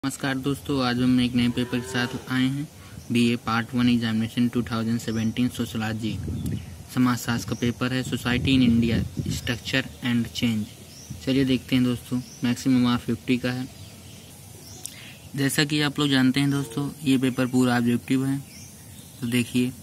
नमस्कार दोस्तों, आज हम एक नए पेपर के साथ आए हैं। बीए पार्ट 1 एग्जामिनेशन 2017 सोशलॉजी समाजशास्त्र का पेपर है। Society in India structure and change. चलिए देखते हैं दोस्तों। मैक्सिमम मार्क 50 का है। जैसा कि आप लोग जानते हैं दोस्तों, ये पेपर पूरा ऑब्जेक्टिव है, तो देखिए।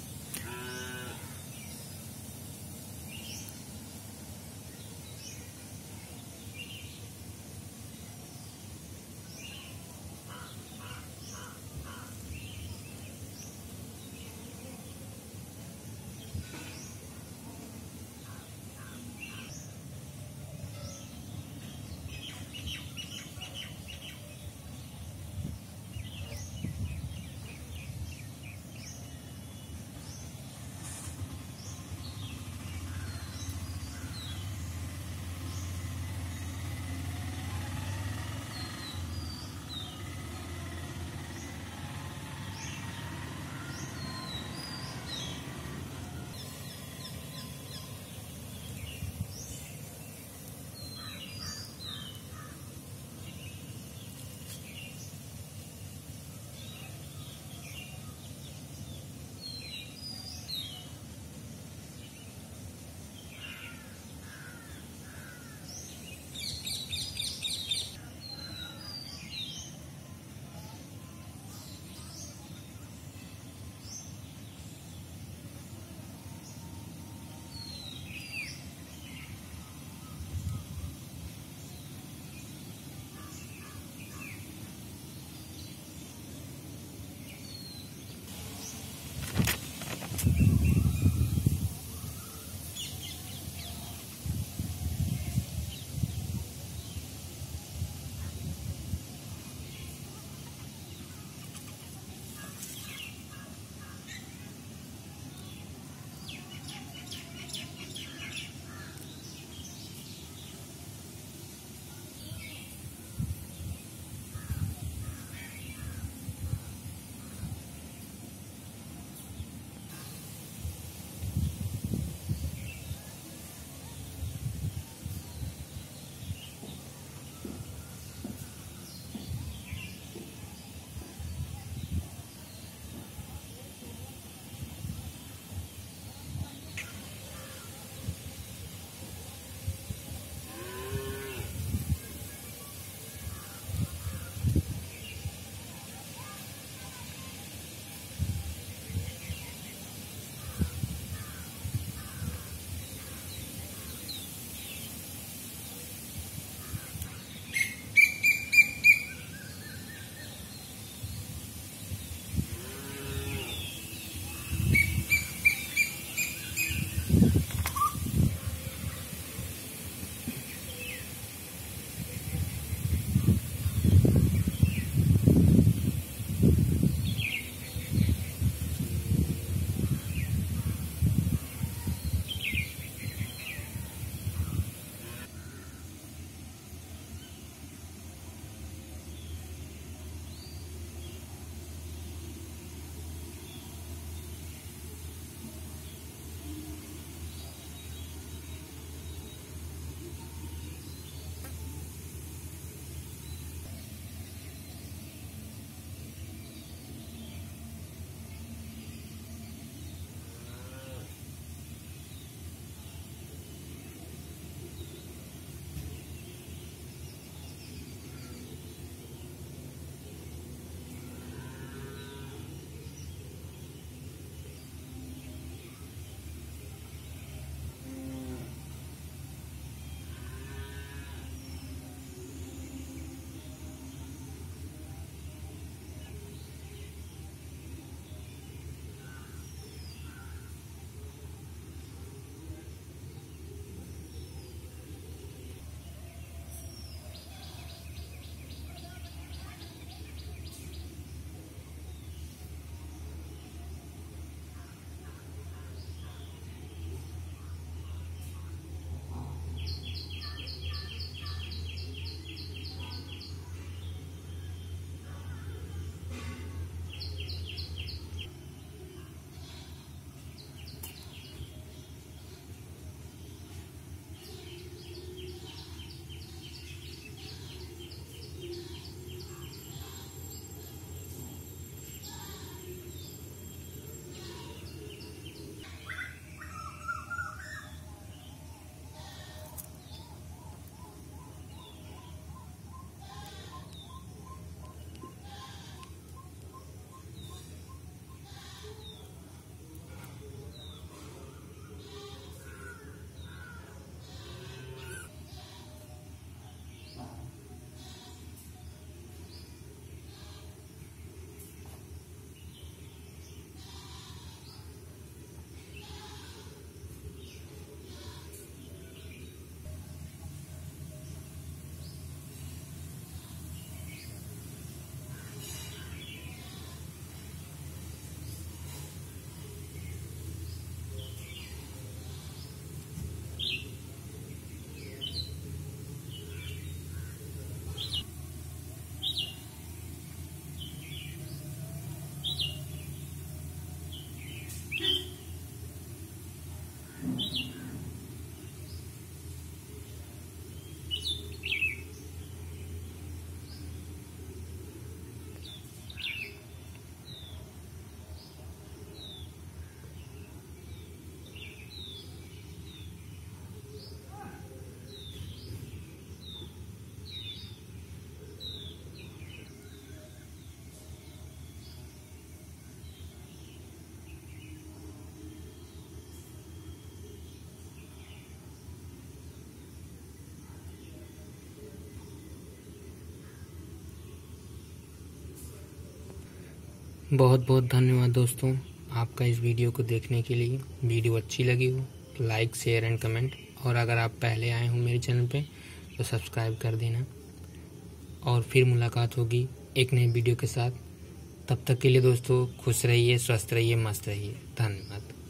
बहुत बहुत धन्यवाद दोस्तों आपका इस वीडियो को देखने के लिए। वीडियो अच्छी लगी हो लाइक शेयर एंड कमेंट, और अगर आप पहले आए हो मेरे चैनल पे तो सब्सक्राइब कर देना। और फिर मुलाकात होगी एक नए वीडियो के साथ। तब तक के लिए दोस्तों खुश रहिए, स्वस्थ रहिए, मस्त रहिए। धन्यवाद।